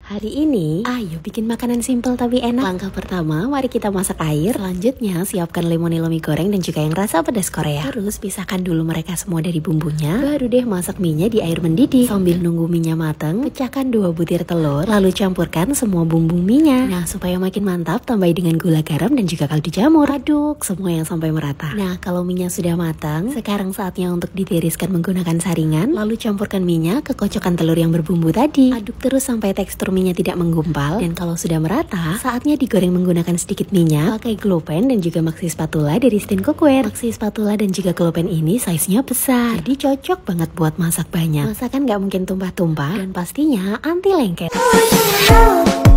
Hari ini, ayo bikin makanan simple tapi enak. Langkah pertama, mari kita masak air. Selanjutnya, siapkan lemonilo mie goreng dan juga yang rasa pedas Korea. Terus, pisahkan dulu mereka semua dari bumbunya. Baru deh masak mie-nya di air mendidih. Sambil nunggu mie-nya matang, pecahkan 2 butir telur. Lalu campurkan semua bumbu mie-nya. Nah, supaya makin mantap, tambahi dengan gula garam dan juga kaldu jamur. Aduk semua yang sampai merata. Nah, kalau mie-nya sudah matang, sekarang saatnya untuk ditiriskan menggunakan saringan. Lalu campurkan mie-nya ke kocokan telur yang berbumbu tadi. Aduk terus sampai tekstur mie-nya tidak menggumpal, dan kalau sudah merata, saatnya digoreng menggunakan sedikit minyak, pakai glow pan dan juga maxi spatula dari Steen Cookware. Maxi spatula dan juga glow pan ini size-nya besar, jadi cocok banget buat masak banyak. Masakan nggak mungkin tumpah-tumpah, dan pastinya anti lengket.